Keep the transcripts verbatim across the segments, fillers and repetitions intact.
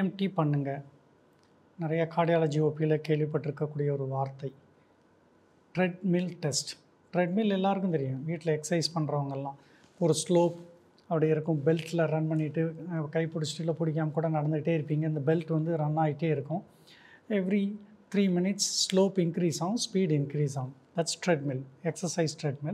TMT பண்ணுங்க. நிறைய cardiology ஓபியில் கேள்விப்பட்டிருக்கக்கூடிய ஒரு வார்த்தை. Treadmill test. ட்ரெட்மில் எல்லாருக்கும் தெரியும். வீட்டில் எக்ஸசைஸ் பண்ணுறவங்கெல்லாம் ஒரு ஸ்லோப் அப்படி இருக்கும். பெல்ட்டில் ரன் பண்ணிவிட்டு கை பிடிச்சிட்டு இல்லை பிடிக்காமல் கூட நடந்துகிட்டே இருப்பீங்க. இந்த பெல்ட் வந்து ரன் ஆகிட்டே இருக்கும். Every three minutes slope increase ஆகும், ஸ்பீட் இன்க்ரீஸ் ஆகும். That's treadmill, exercise treadmill.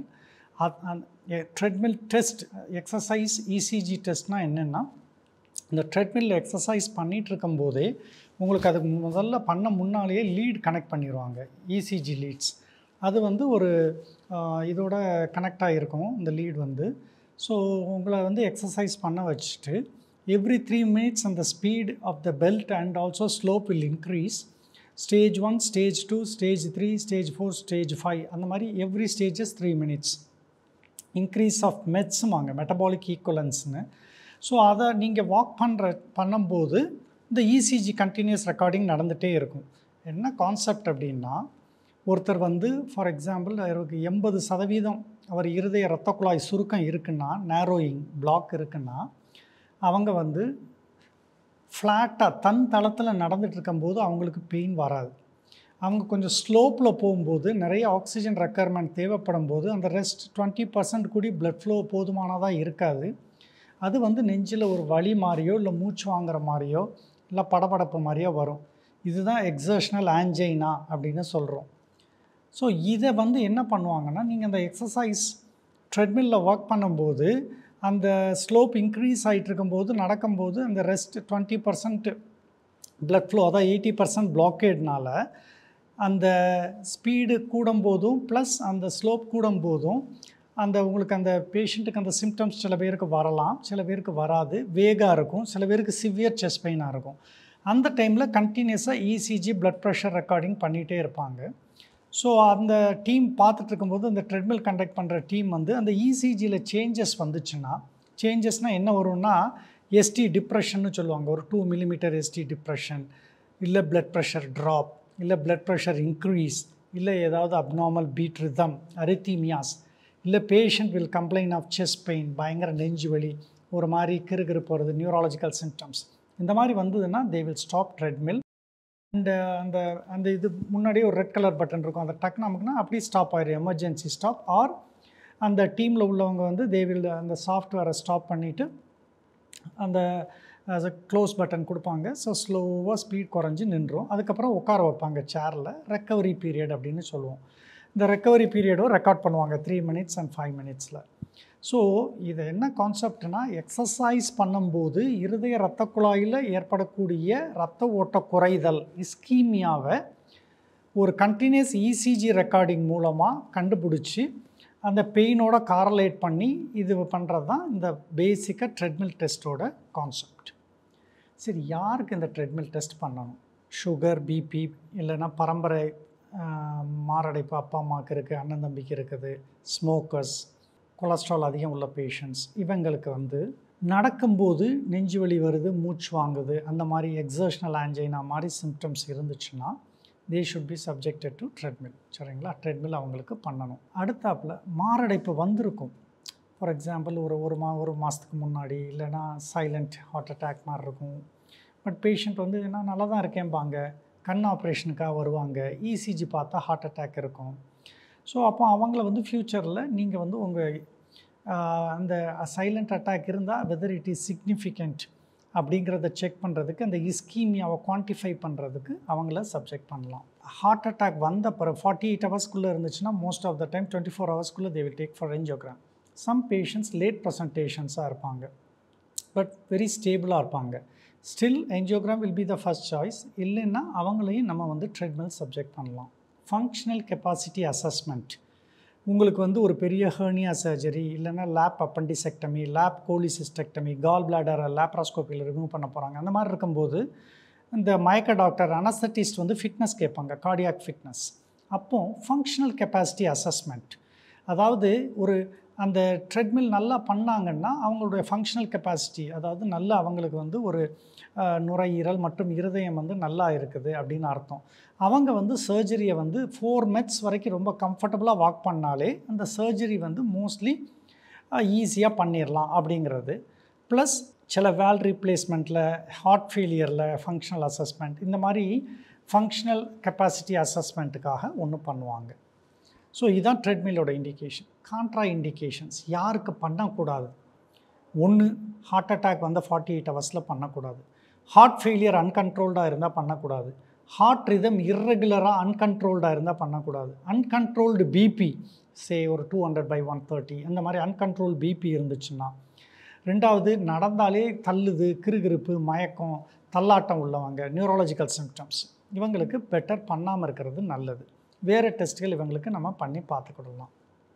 Treadmill test, exercise ECG டெஸ்ட்னால் என்னென்னா, இந்த ட்ரெட்மில் எக்ஸசைஸ் பண்ணிகிட்டு இருக்கும்போதே உங்களுக்கு அதுக்கு முதல்ல பண்ண முன்னாலேயே லீட் கனெக்ட் பண்ணிடுவாங்க, இசிஜி லீட்ஸ். அது வந்து ஒரு இதோட கனெக்ட் ஆகிருக்கும் இந்த லீட் வந்து. ஸோ உங்களை வந்து எக்ஸசைஸ் பண்ண வச்சுட்டு எவ்ரி த்ரீ மினிட்ஸ் அந்த speed of the belt and also slope will increase. Stage one, stage two, stage three, stage four, stage five, அந்த மாதிரி every stages three minutes. Increase of மெட்ஸுமாங்க, metabolic ஈக்குவலன்ஸ்னு. So அதை நீங்கள் walk பண்ணுற பண்ணும்போது இந்த இசிஜி கண்டினியூஸ் ரெக்கார்டிங் நடந்துகிட்டே இருக்கும். என்ன கான்செப்ட் அப்படின்னா, ஒருத்தர் வந்து ஃபார் எக்ஸாம்பிள் அவருக்கு எண்பது சதவீதம் அவர் இருதய இரத்த குழாய் சுருக்கம் இருக்குன்னா, நேரோயிங் பிளாக் இருக்குன்னா, அவங்க வந்து ஃப்ளாட்டாக தன் தளத்தில் நடந்துகிட்டு இருக்கும்போது அவங்களுக்கு பெயின் வராது. அவங்க கொஞ்சம் ஸ்லோப்பில் போகும்போது நிறைய ஆக்சிஜன் ரெக்குயர்மெண்ட் தேவைப்படும் போது அந்த ரெஸ்ட் டுவெண்ட்டி பர்சன்ட் கூடி பிளட் ஃப்ளோ போதுமானதாக இருக்காது. அது வந்து நெஞ்சில் ஒரு வலி மாதிரியோ இல்லை மூச்சு வாங்குற மாதிரியோ இல்லை படபடப்பு மாதிரியோ வரும். இதுதான் எக்ஸர்ஷனல் ஆன்ஜைனா அப்படின்னு சொல்கிறோம். ஸோ இதை வந்து என்ன பண்ணுவாங்கன்னா, நீங்கள் அந்த எக்ஸசைஸ் ட்ரெட்மில்லில் ஒர்க் பண்ணும்போது அந்த ஸ்லோப் இன்க்ரீஸ் ஆகிட்டு இருக்கும்போது நடக்கும்போது அந்த rest twenty percent blood flow, அதான் எயிட்டி பர்சன்ட் பிளாக்கேட்னால அந்த ஸ்பீடு கூடும்போதும் ப்ளஸ் அந்த ஸ்லோப் கூடும்போதும் அந்த உங்களுக்கு அந்த பேஷண்ட்டுக்கு அந்த சிம்டம்ஸ் சில பேருக்கு வரலாம், சில பேருக்கு வராது. வேகாக இருக்கும், சில பேருக்கு சிவியர் செஸ்ட் பெயினாக இருக்கும். அந்த டைமில் கண்டினியூஸாக இசிஜி பிளட் ப்ரெஷர் ரெக்கார்டிங் பண்ணிகிட்டே இருப்பாங்க. ஸோ அந்த டீம் பார்த்துட்டு இருக்கும்போது அந்த ட்ரெட்மில் கண்டக்ட் பண்ணுற டீம் வந்து அந்த இசிஜியில் சேஞ்சஸ் வந்துச்சுன்னா, சேஞ்சஸ்னால் என்ன வரும்னா எஸ்டி டிப்ரெஷன்னு சொல்லுவாங்க. ஒரு டூ மில்லிமீட்டர் எஸ்டி டிப்ரெஷன், இல்லை பிளட் ப்ரெஷர் ட்ராப், இல்லை பிளட் ப்ரெஷர் இன்க்ரீஸ், இல்லை ஏதாவது அப்நார்மல் பீட் ரிதம், அரித்தீமியாஸ், இல்லை patient will complain of chest pain, பயங்கர நெஞ்சு வலி, ஒரு மாதிரி கிறுகிறு போகிறது, நியூராலஜிக்கல் சிம்டம்ஸ், இந்த மாதிரி வந்ததுன்னா they will stop treadmill. And அந்த அந்த இது முன்னாடியே ஒரு ரெட் கலர் பட்டன் இருக்கும், அந்த டக் நமக்குன்னா அப்படியே ஸ்டாப் ஆயிடும், எமர்ஜென்சி ஸ்டாப். ஆர் அந்த டீமில் உள்ளவங்க வந்து தே வில் அந்த சாஃப்ட்வேரை ஸ்டாப் பண்ணிவிட்டு அந்த as a க்ளோஸ் பட்டன் கொடுப்பாங்க. ஸோ ஸ்லோவாக ஸ்பீட் குறைஞ்சி நின்றோம். அதுக்கப்புறம் உட்கார வைப்பாங்க சேரில். ரெக்கவரி பீரியட் அப்படின்னு சொல்லுவோம். இந்த ரெக்கவரி பீரியடும் ரெக்கார்ட் பண்ணுவாங்க த்ரீ மினிட்ஸ் அண்ட் ஃபைவ் மினிட்ஸில். ஸோ இது என்ன கான்செப்ட்னா, எக்ஸசைஸ் பண்ணும்போது இருதய இரத்த குழாயில் ஏற்படக்கூடிய இரத்த ஓட்ட குறைதல், இஸ்கீமியாவை ஒரு கண்டினியூஸ் இசிஜி ரெக்கார்டிங் மூலமாக கண்டுபிடிச்சி அந்த பெயினோட காரலேட் பண்ணி இது பண்ணுறது தான் இந்த பேசிக்காக ட்ரெட்மில் டெஸ்ட்டோட கான்செப்ட். சரி, யாருக்கு இந்த ட்ரெட்மில் டெஸ்ட் பண்ணணும்? சுகர், பிபி, இல்லைன்னா பரம்பரை மாரடைப்பு அப்பா அம்மாவுக்கு இருக்குது, அண்ணன் தம்பிக்கு இருக்குது, ஸ்மோக்கர்ஸ், கொலஸ்ட்ரால் அதிகம் உள்ள பேஷண்ட்ஸ், இவங்களுக்கு வந்து நடக்கும்போது நெஞ்சு வலி வருது, மூச்சு வாங்குது, அந்த மாதிரி எக்ஸர்ஷனல் ஆன்ஜைனா மாதிரி சிம்டம்ஸ் இருந்துச்சுன்னா they should be subjected to treadmill. சரிங்களா? ட்ரெட்மில் அவங்களுக்கு பண்ணணும். அடுத்தாப்பில் மாரடைப்பு வந்திருக்கும். ஃபார் எக்ஸாம்பிள் ஒரு ஒரு மா ஒரு மாதத்துக்கு முன்னாடி, இல்லைனா சைலண்ட் ஹார்ட் அட்டாக் மாதிரி இருக்கும். பட் பேஷண்ட் வந்து என்ன நல்லா தான் இருக்கேன்பாங்க, கண் ஆப்ரேஷனுக்காக வருவாங்க, இசிஜி பார்த்தா ஹார்ட் அட்டாக் இருக்கும். ஸோ அப்போ அவங்கள வந்து ஃப்யூச்சரில் நீங்கள் வந்து உங்கள் அந்த சைலண்ட் அட்டாக் இருந்தால் வெதர் இட் இஸ் சிக்னிஃபிகண்ட் அப்படிங்கிறத செக் பண்ணுறதுக்கு, அந்த இஸ்கீமியாவை குவான்டிஃபை பண்ணுறதுக்கு அவங்கள சப்ஜெக்ட் பண்ணலாம். ஹார்ட் அட்டாக் வந்த பிறகு ஃபார்ட்டி எயிட் ஹவர்ஸ்க்குள்ளே இருந்துச்சுன்னா most of the time twenty four ஹவர்ஸ்க்குள்ளே they will take for angiogram. Some patients late ப்ரெசன்டேஷன்ஸாக இருப்பாங்க, பட் வெரி ஸ்டேபிளாக இருப்பாங்க. Still angiogram will be the first choice. இல்லைன்னா அவங்களையும் நம்ம வந்து ட்ரெட்மில் சப்ஜெக்ட் பண்ணலாம். ஃபங்க்ஷனல் கெப்பாசிட்டி அசஸ்மெண்ட், உங்களுக்கு வந்து ஒரு பெரிய ஹெர்னியா சர்ஜரி, இல்லைனா lap appendicectomy, lap cholecystectomy, gall பிளாடரை லேப்ராஸ்கோப்பியில் ரிமூவ் பண்ண போகிறாங்க. அந்த மாதிரி இருக்கும்போது இந்த மயக்க டாக்டர் அனஸ்தட்டிஸ்ட் வந்து ஃபிட்னஸ் கேட்பாங்க, கார்டியாக் ஃபிட்னஸ். அப்போது ஃபங்க்ஷனல் கெப்பாசிட்டி அசஸ்மெண்ட், அதாவது ஒரு அந்த ட்ரெட்மில் நல்லா பண்ணாங்கன்னா அவங்களுடைய ஃபங்க்ஷனல் கெப்பாசிட்டி, அதாவது நல்லா அவங்களுக்கு வந்து ஒரு நுரையீரல் மற்றும் இருதயம் வந்து நல்லா இருக்குது அப்படின்னு அர்த்தம். அவங்க வந்து சர்ஜரியை வந்து ஃபோர் மெட்ஸ் வரைக்கும் ரொம்ப கம்ஃபர்டபுளாக வாக் பண்ணாலே அந்த சர்ஜரி வந்து மோஸ்ட்லி ஈஸியாக பண்ணிடலாம் அப்படிங்கிறது. ப்ளஸ் சில வேல் ரீப்ளேஸ்மெண்ட்டில், ஹார்ட் ஃபெயிலியரில் ஃபங்க்ஷனல் அசஸ்மெண்ட், இந்த மாதிரி ஃபங்க்ஷனல் கெப்பாசிட்டி அசஸ்மெண்ட்டுக்காக ஒன்று பண்ணுவாங்க. ஸோ இதுதான் ட்ரெட்மில்லோட இண்டிகேஷன். கான்ட்ரா இண்டிகேஷன்ஸ் யாருக்கு பண்ணக்கூடாது? ஒன்று, ஹார்ட் அட்டாக் வந்து ஃபார்ட்டி எயிட் ஹவர்ஸில் பண்ணக்கூடாது. ஹார்ட் ஃபெயிலியர் அன்கண்ட்ரோல்டாக இருந்தால் பண்ணக்கூடாது. ஹார்ட் ரிதம் இர்ரெகுலராக அன்கண்ட்ரோல்டாக இருந்தால் பண்ணக்கூடாது. அன்கண்ட்ரோல்டு பிபி சே ஒரு two hundred by one thirty அந்த மாதிரி அன்கண்ட்ரோல் பிபி இருந்துச்சுன்னா. ரெண்டாவது, நடந்தாலே தள்ளுது, கிறுகிறுப்பு, மயக்கம், தள்ளாட்டம் உள்ளவங்க, நியூரலாஜிக்கல் சிம்டம்ஸ், இவங்களுக்கு பெட்டர் பண்ணாமல் இருக்கிறது நல்லது. வேறு டெஸ்ட்டுகள் இவங்களுக்கு நம்ம பண்ணி பார்த்துக்கிடலாம்.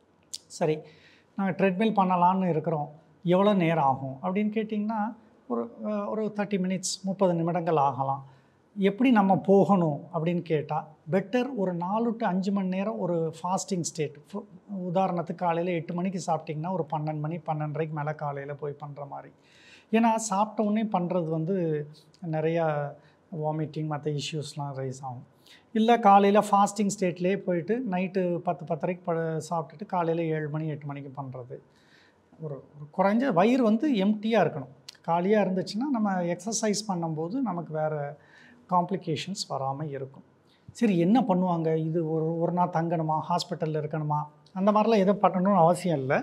சரி, நாங்கள் ட்ரெட்மில் பண்ணலான்னு இருக்கிறோம், எவ்வளோ நேரம் ஆகும் அப்படின்னு கேட்டிங்கன்னா, ஒரு ஒரு தேர்ட்டி மினிட்ஸ் முப்பது நிமிடங்கள் ஆகலாம். எப்படி நம்ம போகணும் அப்படின்னு கேட்டால், பெட்டர் ஒரு நாலு டு அஞ்சு மணி நேரம் ஒரு ஃபாஸ்டிங் ஸ்டேட். உதாரணத்துக்கு காலையில் எட்டு மணிக்கு சாப்பிட்டிங்கன்னா ஒரு பன்னெண்டு மணி பன்னெண்டரைக்கு மேலே காலையில் போய் பண்ணுற மாதிரி. ஏன்னா சாப்பிட்ட உடனே பண்ணுறது வந்து நிறையா வாமிட்டிங் மற்ற இஷ்யூஸ்லாம் ரைஸ் ஆகும். இல்லை காலையில் ஃபாஸ்டிங் ஸ்டேட்லேயே போயிட்டு நைட்டு பத்து பத்தரைக்கு ப சாப்பிட்டுட்டு காலையில் ஏழு மணி எட்டு மணிக்கு பண்ணுறது. ஒரு குறைஞ்ச வயிறு வந்து எம்டியாக இருக்கணும். காலியாக இருந்துச்சுன்னா நம்ம எக்ஸசைஸ் பண்ணும்போது நமக்கு வேறு காம்ப்ளிகேஷன்ஸ் வராமல் இருக்கும். சரி, என்ன பண்ணுவாங்க? இது ஒரு ஒரு நாள் தங்கணுமா, ஹாஸ்பிட்டலில் இருக்கணுமா, அந்த மாதிரிலாம் எதுவும் பண்ணணும்னு அவசியம் இல்லை.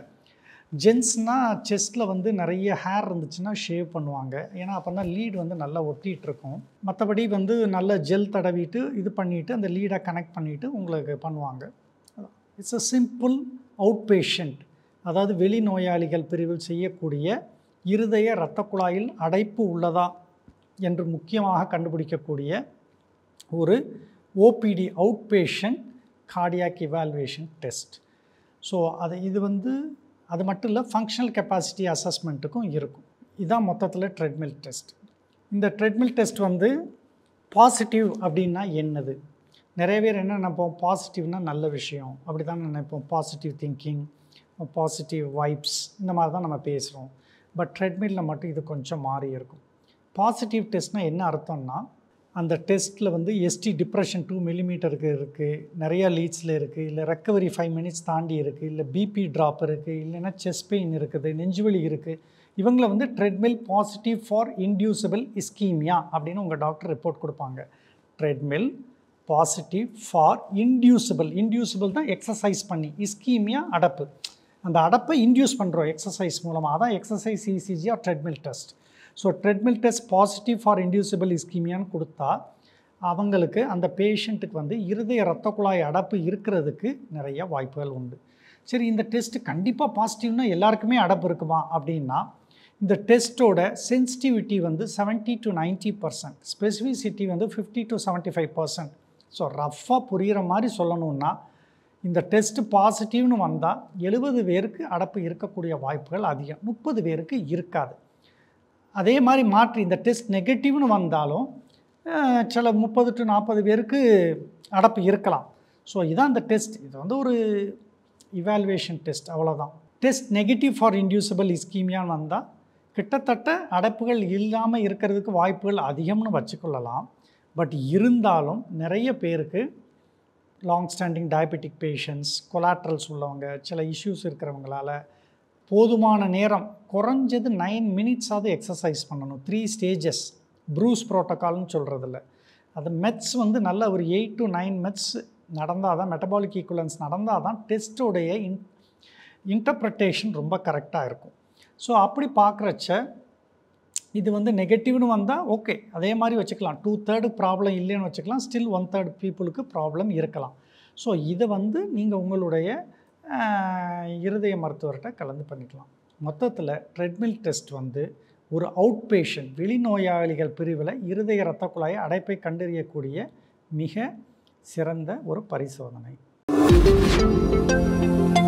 ஜென்ஸ்னால் செஸ்ட்டில் வந்து நிறைய ஹேர் இருந்துச்சுன்னா ஷேவ் பண்ணுவாங்க. ஏன்னா அப்போ தான் லீட் வந்து நல்லா ஒட்டிகிட்ருக்கும். மற்றபடி வந்து நல்ல ஜெல் தடவிட்டு இது பண்ணிவிட்டு அந்த லீடை கனெக்ட் பண்ணிவிட்டு உங்களுக்கு பண்ணுவாங்க. It's a simple outpatient, அதாவது வெளி நோயாளிகள் பிரிவில் செய்யக்கூடிய இருதய இரத்த குழாயில் அடைப்பு உள்ளதா என்று முக்கியமாக கண்டுபிடிக்கக்கூடிய ஒரு OPD outpatient cardiac evaluation test. So அது இது வந்து அது மட்டும் இல்லை, ஃபங்க்ஷனல் கெப்பாசிட்டி அசஸ்மெண்ட்டுக்கும் இருக்கும். இதுதான் மொத்தத்தில் ட்ரெட்மில் டெஸ்ட். இந்த ட்ரெட்மில் டெஸ்ட் வந்து பாசிட்டிவ் அப்படின்னா என்னது? நிறைய பேர் என்ன நினைப்போம், பாசிட்டிவ்னால் நல்ல விஷயம் அப்படி தான் நினைப்போம். பாசிட்டிவ் திங்கிங், பாசிட்டிவ் வைப்ஸ், இந்த மாதிரி தான் நம்ம பேசுகிறோம். பட் ட்ரெட்மில்லில் மட்டும் இது கொஞ்சம் மாறி இருக்கும். பாசிட்டிவ் டெஸ்ட்னால் என்ன அர்த்தம்னா, அந்த டெஸ்ட்டில் வந்து எஸ்டி டிப்ரெஷன் டூ மில்லிமீட்டருக்கு இருக்குது, நிறையா லீட்ஸில் இருக்குது, இல்லை ரெக்கவரி ஃபைவ் மினிட்ஸ் தாண்டி இருக்குது, இல்லை பிபி ட்ராப் இருக்குது, இல்லைன்னா செஸ்ட் பெயின் இருக்குது, நெஞ்சுவலி இருக்குது. இவங்களை வந்து treadmill positive for inducible ischaemia அப்படின்னு உங்கள் டாக்டர் ரிப்போர்ட் கொடுப்பாங்க. Treadmill positive for inducible, inducible தான் எக்ஸசைஸ் பண்ணி, இஸ்கீமியா அடப்பு, அந்த அடப்பை இன்டியூஸ் பண்ணுறோம் எக்ஸசைஸ் மூலமாக, அதான் exercise ECG or treadmill test. So treadmill test positive for inducible இஸ்கீமியான்னு கொடுத்தா அவங்களுக்கு, அந்த பேஷண்ட்டுக்கு வந்து இருதய இரத்த குழாய் அடப்பு இருக்கிறதுக்கு நிறைய வாய்ப்புகள் உண்டு. சரி, இந்த டெஸ்ட்டு கண்டிப்பாக பாசிட்டிவ்னா எல்லாருக்குமே அடப்பு இருக்குமா அப்படின்னா, இந்த டெஸ்ட்டோட சென்சிட்டிவிட்டி வந்து seventy to ninety percent, specificity வந்து fifty to seventy five percent. So ரஃப்பாக புரிகிற மாதிரி சொல்லணுன்னா, இந்த டெஸ்ட்டு பாசிட்டிவ்னு வந்தால் எழுபது பேருக்கு அடப்பு இருக்கக்கூடிய வாய்ப்புகள் அதிகம், முப்பது பேருக்கு இருக்காது. அதே மாதிரி மாற்றி இந்த டெஸ்ட் நெகட்டிவ்னு வந்தாலும் சில முப்பது டு நாற்பது பேருக்கு அடப்பு இருக்கலாம். ஸோ இதான் இந்த டெஸ்ட். இது வந்து ஒரு இவால்வேஷன் டெஸ்ட், அவ்வளோதான். டெஸ்ட் நெகட்டிவ் ஃபார் இன்டியூசபிள் இஸ்கீமியான்னு வந்தால் கிட்டத்தட்ட அடைப்புகள் இல்லாமல் இருக்கிறதுக்கு வாய்ப்புகள் அதிகம்னு வச்சுக்கொள்ளலாம். பட் இருந்தாலும் நிறைய பேருக்கு long standing diabetic patients, collaterals உள்ளவங்க, சில இஷ்யூஸ் இருக்கிறவங்களால போதுமான நேரம், குறைஞ்சது நைன் மினிட்ஸாவது எக்ஸசைஸ் பண்ணணும். த்ரீ ஸ்டேஜஸ், ப்ரூஸ் ப்ரோட்டோக்கால்னு சொல்கிறதில்ல, அது மெத்ஸ் வந்து நல்ல ஒரு எயிட் டு நைன் மெத்ஸ் நடந்தால் தான், மெட்டபாலிக் ஈக்குவலன்ஸ் நடந்தால் தான் டெஸ்ட்டோடைய இன் இன்டர்ப்ரிட்டேஷன் ரொம்ப கரெக்டாக இருக்கும். ஸோ அப்படி பார்க்குறச்ச இது வந்து நெகட்டிவ்னு வந்தால் ஓகே, அதே மாதிரி வச்சுக்கலாம். டூ தேர்டு ப்ராப்ளம் இல்லைன்னு வச்சுக்கலாம், ஸ்டில் ஒன் தேர்ட் பீப்புளுக்கு ப்ராப்ளம் இருக்கலாம். ஸோ இதை வந்து நீங்கள் உங்களுடைய இருதய மருத்துவர்கிட்ட கலந்து பண்ணிக்கலாம். மொத்தத்தில் ட்ரெட்மில் டெஸ்ட் வந்து ஒரு அவுட் பேஷண்ட், வெளிநோயாளிகள் பிரிவில் இருதய இரத்த குழாய் அடைப்பை கண்டறியக்கூடிய மிக சிறந்த ஒரு பரிசோதனை.